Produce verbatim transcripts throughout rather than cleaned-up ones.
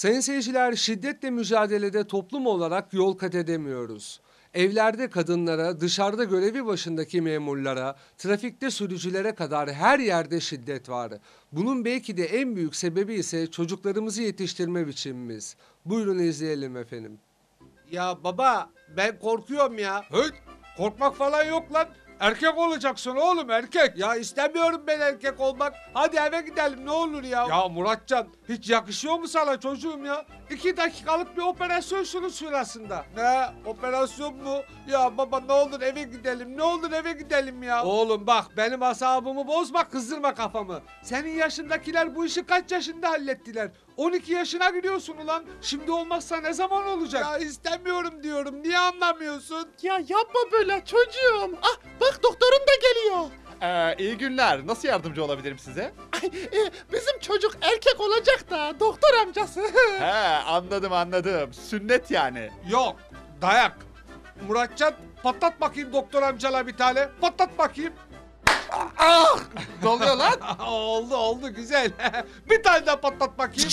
Sayın seyirciler, şiddetle mücadelede toplum olarak yol kat edemiyoruz. Evlerde kadınlara, dışarıda görevi başındaki memurlara, trafikte sürücülere kadar her yerde şiddet var. Bunun belki de en büyük sebebi ise çocuklarımızı yetiştirme biçimimiz. Buyurun izleyelim efendim. Ya baba ben korkuyorum ya. Hey, korkmak falan yok lan. Erkek olacaksın oğlum, erkek. Ya istemiyorum ben erkek olmak. Hadi eve gidelim ne olur ya. Ya Muratcan, hiç yakışıyor mu sana çocuğum ya? İki dakikalık bir operasyon şunun sırasında. Ne? Operasyon mu? Ya baba ne olur eve gidelim. Ne olur eve gidelim ya. Oğlum bak, benim asabımı bozma, kızdırma kafamı. Senin yaşındakiler bu işi kaç yaşında hallettiler? on iki yaşına gidiyorsun ulan. Şimdi olmazsa ne zaman olacak? Ya istemiyorum diyorum. Niye anlamıyorsun? Ya yapma böyle çocuğum. Ah bak doktorun da geliyor. Ee, iyi günler. Nasıl yardımcı olabilirim size? Ay, e, bizim çocuk erkek olacak da doktor amcası. He, anladım anladım. Sünnet yani. Yok, dayak. Muratcan, patlat bakayım doktor amcala bir tane. Patlat bakayım. Ah! Ne oluyor lan? oldu oldu güzel. Bir tane daha patlat bakayım.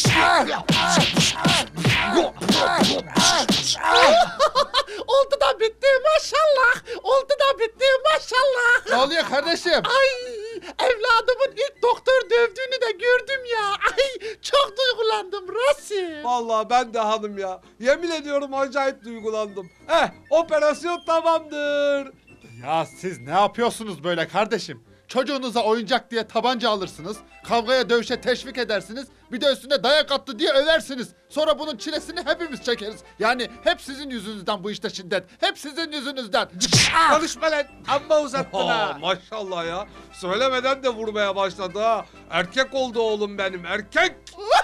Oldu da bitti maşallah. Oldu da bitti maşallah. Ne oluyor kardeşim? Ay evladımın ilk doktor dövdüğünü de gördüm ya. Ay çok duygulandım Rasim. Vallahi ben de hanım ya. Yemin ediyorum acayip duygulandım. Eh, operasyon tamamdır. Ya siz ne yapıyorsunuz böyle kardeşim? Çocuğunuza oyuncak diye tabanca alırsınız, kavgaya dövüşe teşvik edersiniz, bir de üstüne dayak attı diye översiniz. Sonra bunun çilesini hepimiz çekeriz. Yani hep sizin yüzünüzden bu işte şiddet, hep sizin yüzünüzden. Konuşma lan. Amma uzattın Aa, ha. maşallah ya. Söylemeden de vurmaya başladı ha. Erkek oldu oğlum benim, erkek.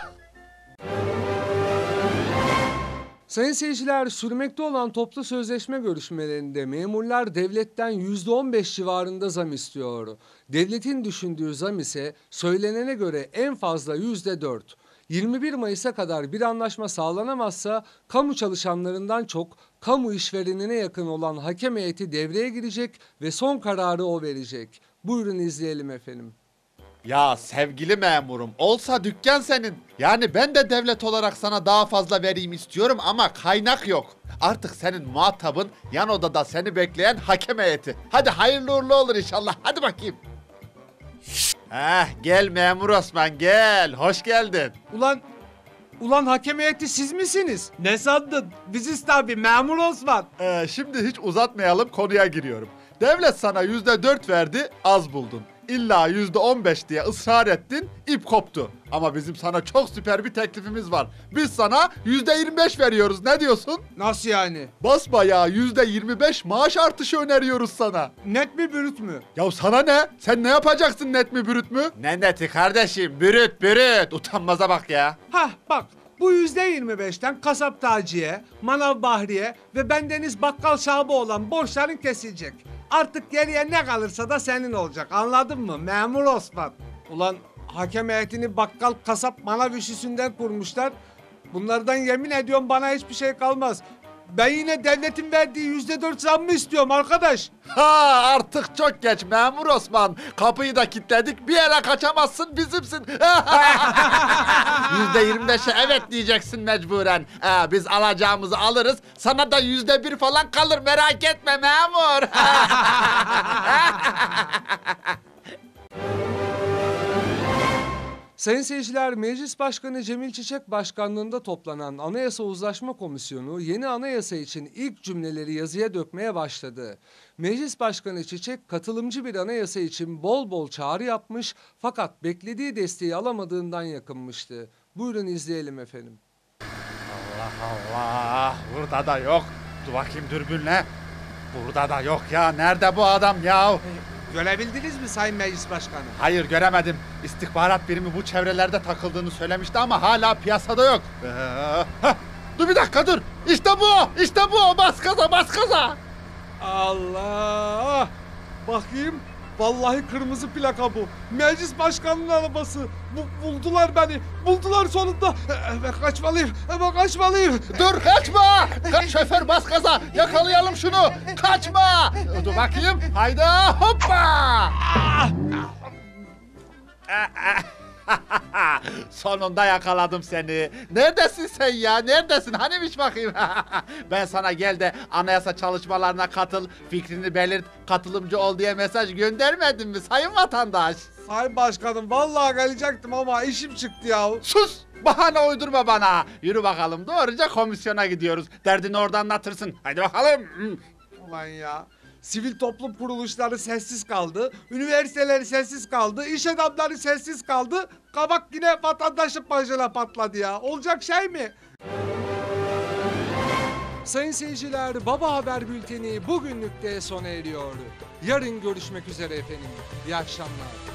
Sayın seyirciler, sürmekte olan toplu sözleşme görüşmelerinde memurlar devletten yüzde on beş civarında zam istiyor. Devletin düşündüğü zam ise söylenene göre en fazla yüzde dört. yirmi bir Mayıs'a kadar bir anlaşma sağlanamazsa kamu çalışanlarından çok kamu işverenine yakın olan hakem heyeti devreye girecek ve son kararı o verecek. Buyurun izleyelim efendim. Ya sevgili memurum, olsa dükkan senin. Yani ben de devlet olarak sana daha fazla vereyim istiyorum ama kaynak yok. Artık senin muhatabın yan odada seni bekleyen hakem heyeti. Hadi hayırlı uğurlu olur inşallah. Hadi bakayım. Heh, gel memur Osman gel. Hoş geldin. Ulan Ulan hakem heyeti siz misiniz? Ne sandın? Biziz tabii memur Osman. Ee, şimdi hiç uzatmayalım, konuya giriyorum. Devlet sana yüzde dört verdi, az buldun. İlla yüzde on beş diye ısrar ettin, ip koptu. Ama bizim sana çok süper bir teklifimiz var. Biz sana yüzde yirmi beş veriyoruz, ne diyorsun? Nasıl yani? Basbayağı yüzde yirmi beş maaş artışı öneriyoruz sana. Net mi bürüt mü? Ya sana ne? Sen ne yapacaksın, net mi bürüt mü? Ne neti kardeşim, bürüt bürüt. Utanmaza bak ya. Hah bak bu yüzde yirmi beşten kasap Taciye, manav Bahriye ve bendeniz bakkal Şahabı olan borçların kesilecek. Artık geriye ne kalırsa da senin olacak, anladın mı memur Osman? Ulan hakem heyetini bakkal kasap manav üçlüsünden kurmuşlar. Bunlardan yemin ediyorum bana hiçbir şey kalmaz. Ben yine devletin verdiği yüzde dört zammı istiyorum arkadaş. Ha artık çok geç memur Osman. Kapıyı da kilitledik, bir yere kaçamazsın, bizimsin. Yüzde yirmi beşe evet diyeceksin mecburen. Ee, biz alacağımızı alırız, sana da yüzde bir falan kalır, merak etme memur. Sayın seyirciler, Meclis Başkanı Cemil Çiçek başkanlığında toplanan Anayasa Uzlaşma Komisyonu yeni anayasa için ilk cümleleri yazıya dökmeye başladı. Meclis Başkanı Çiçek katılımcı bir anayasa için bol bol çağrı yapmış fakat beklediği desteği alamadığından yakınmıştı. Buyurun izleyelim efendim. Allah Allah, burada da yok. Dur bakayım dürbünle. Burada da yok ya, nerede bu adam ya? Görebildiniz mi Sayın Meclis Başkanı? Hayır göremedim. İstihbarat birimi bu çevrelerde takıldığını söylemişti ama hala piyasada yok. Ee, heh, dur bir dakika dur. İşte bu, işte bu. Bas gaza, bas gaza. Allah! Bakayım. Vallahi kırmızı plaka bu. Meclis başkanının arabası. Bu, buldular beni. Buldular sonunda. Hemen kaçmalıyım. Hemen kaçmalıyım. Dur kaçma. Kaç şoför, bas gaza. Yakalayalım şunu. Kaçma. Dur bakayım. Hayda hoppa. Sonunda yakaladım seni. Neredesin sen ya? Neredesin? Hanimiş bakayım? Ben sana gel de anayasa çalışmalarına katıl, fikrini belirt, katılımcı ol diye mesaj göndermedim mi sayın vatandaş? Sayın Başkanım vallahi gelecektim ama işim çıktı ya. Sus! Bahane uydurma bana. Yürü bakalım doğruca komisyona gidiyoruz. Derdini orada anlatırsın. Hadi bakalım. Ulan ya. Sivil toplum kuruluşları sessiz kaldı. Üniversiteleri sessiz kaldı. İş adamları sessiz kaldı. Kabak yine vatandaşın başına patladı ya. Olacak şey mi? Sayın seyirciler, Baba Haber Bülteni bugünlük de sona eriyor. Yarın görüşmek üzere efendim. İyi akşamlar.